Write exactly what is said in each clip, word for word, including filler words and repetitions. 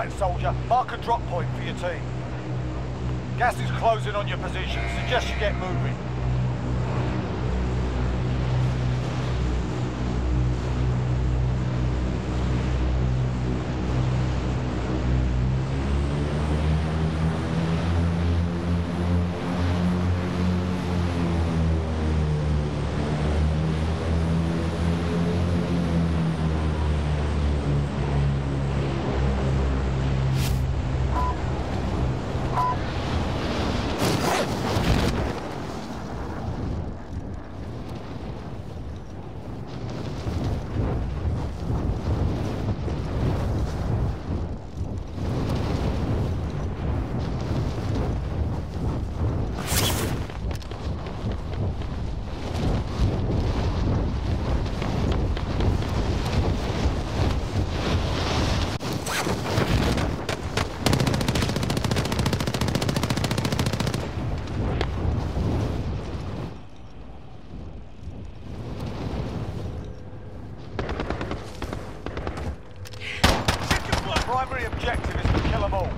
right, soldier. Mark a drop point for your team. Gas is closing on your position. Suggest you get moving. Primary objective is to kill them all.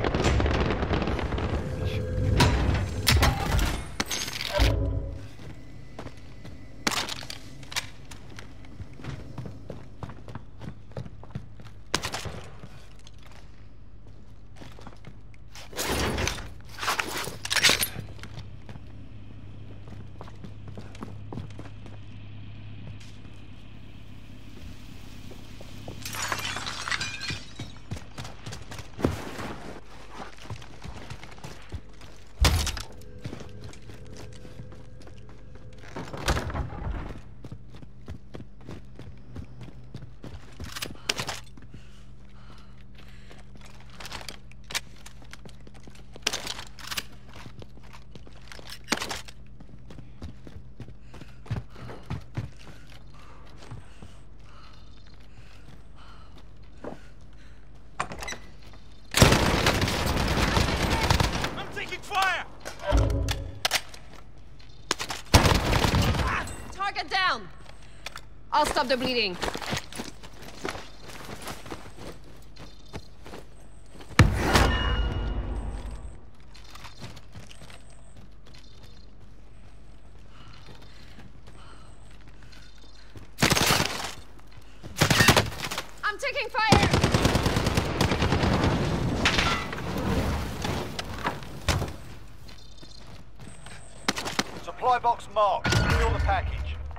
Fire! Target down! I'll stop the bleeding. I'm taking fire! Supply box marked. Secure the package.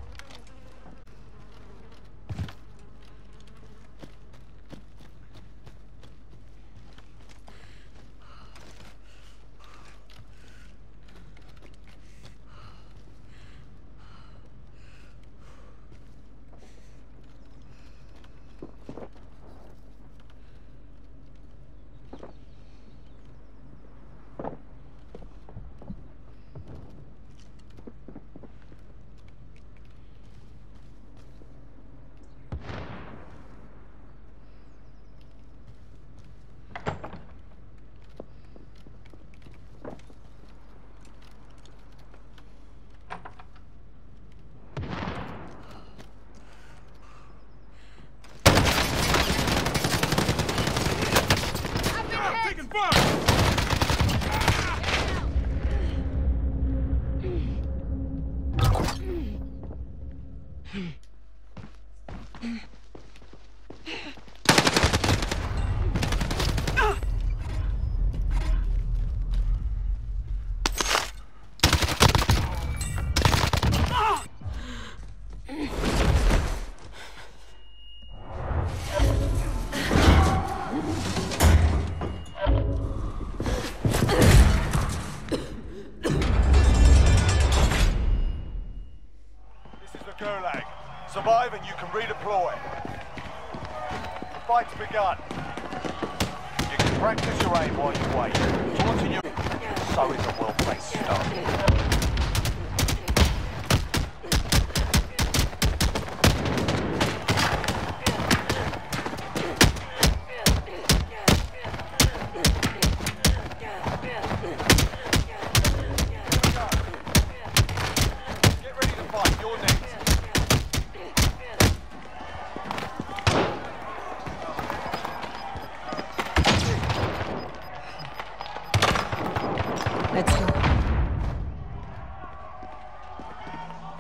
Gulag. Survive and you can redeploy. The fight's begun. You can practice your aim while you wait. Taunting your... So is a well-placed start.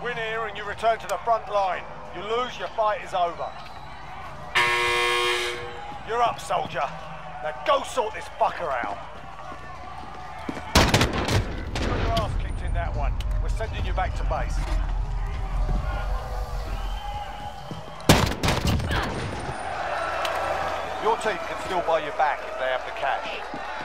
Win here and you return to the front line. You lose, your fight is over. You're up, soldier. Now go sort this fucker out. You got your ass kicked in that one. We're sending you back to base. Your team can still buy you back if they have the cash.